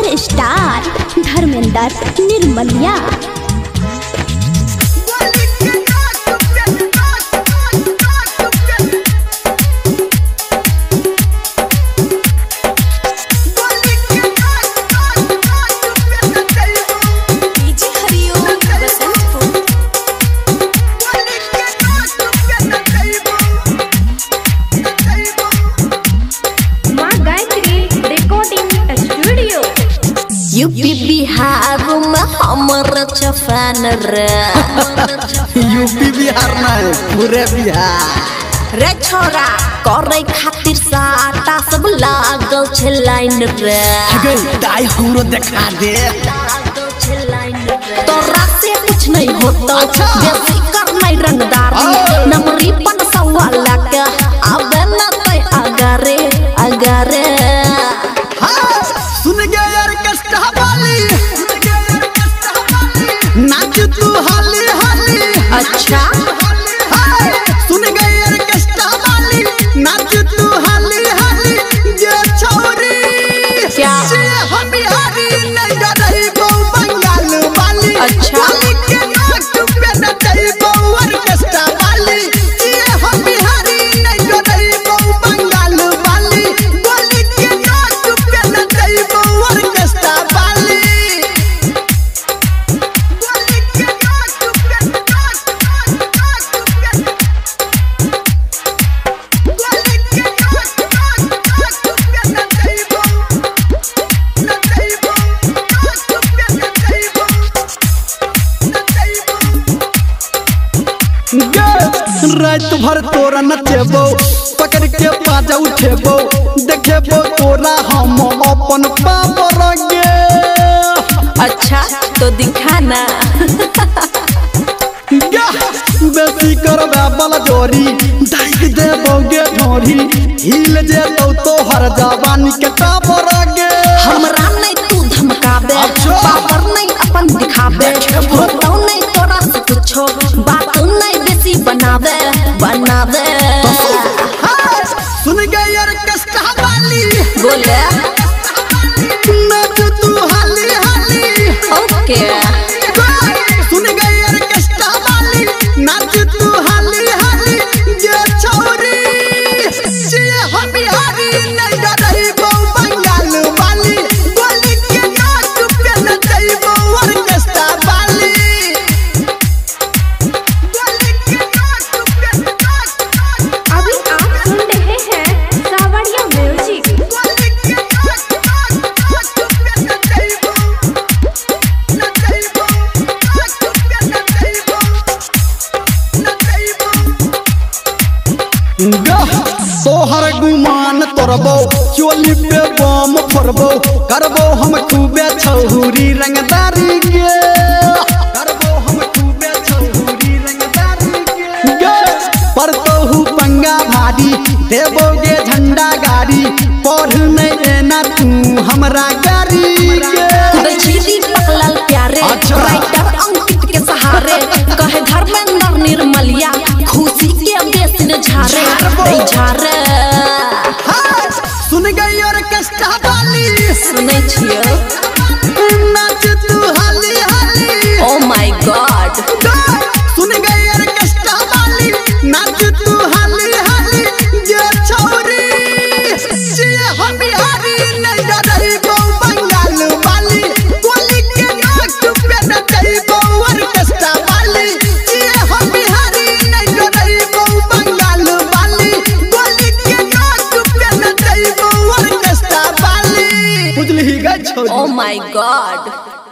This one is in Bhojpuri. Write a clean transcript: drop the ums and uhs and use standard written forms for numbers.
सुपरस्टार धर्मेंद्र निर्मलिया। यूपी बिहार में हमारा चफान रे यूपी बिहार में पूरे बिहार रे छोरा करे खातिर साटा सब लागल छे लाइन रे दाई हमरो देखा दे तोरा से कुछ नहीं होता बेसी कर नहीं रंगदारी नमरी पन सवाल के आवे न तै अगारे अगारे सुन गया यार कष्ट वाली नाच तू हाली हाली। अच्छा सुन गया यार कष्ट वाली नाच तू हाली हाली जे छोरी क्या हम बिहारी नहीं डरई गो बंगाल वाली। अच्छा के नाच पे न दई गो और कष्ट वाली ये हम बिहारी नहीं डरई गो बंगाल वाली गोली के नाच पे न दई गो और कष्ट वाली गोली के नाच पे न गोली के नाच पे न दई गो न दई गो नाच पे न दई गो रात भर तोरा नचेबो पकड़ के बाजा उठेबो देखेबो तोरा हम अपन पावर गे। अच्छा तो दिखा ना बेसी करबे बल जोरी दाइक देबो गे ढोरी हिल जेतौ तो हर जवानी के टावर गे। हमरा नहीं तू धमकाबे पावर नहीं अपन दिखाबे होतौ नहीं तोरा से कुछो बात नहीं बेसी बनावे बनावे सुन गए यार कष्ट वाली बोले नाच तू हाली हाली। ओके सुन गए यार कष्ट वाली नाच तू हाली हाली जे छोरी जे हम बिहारी नहीं डरई गो बंगाल वाली गोली के नाच पे न दई गो और कष्ट वाली गोली के नाच पे न अभी आप सुन रहे हैं सावरिया म्यूजिक। गोली के नाच पे न दई गो न दई गो नाच पे न दई गो न दई गो तोहर गुमान तोरबो चोली पे बम फोड़बो करबो हम खूबे छहुरी रंगदारी गे करबो हम खूबे छहुरी रंगदारी गे परतोहु पंगा भारी देबो गे झंडा गाड़ी पढ़ नहीं एना तू हमरा गाड़ी गे दीदी पकलल प्यारे राइटर अंकित के सहारे कहे धर्मेंद्र निर्मलिया खुशी के बेसन झारे नहीं झारे सुन गई और कष्ट वाली सुनै छियो नाच तू हाली हाली। ओ माय गॉड सुन गई और कष्ट वाली नाच तू हाली हाली जे छोरी जे हम बिहारी नहीं डरई गो बंगाल वाली गोली के नाच पे न दई गो और कष्ट वाली जे हम बिहारी नहीं डरई गो बंगाल वाली गोली के नाच पे न दई गो और कष्ट वाली बुझली गई छोरी। Oh my God.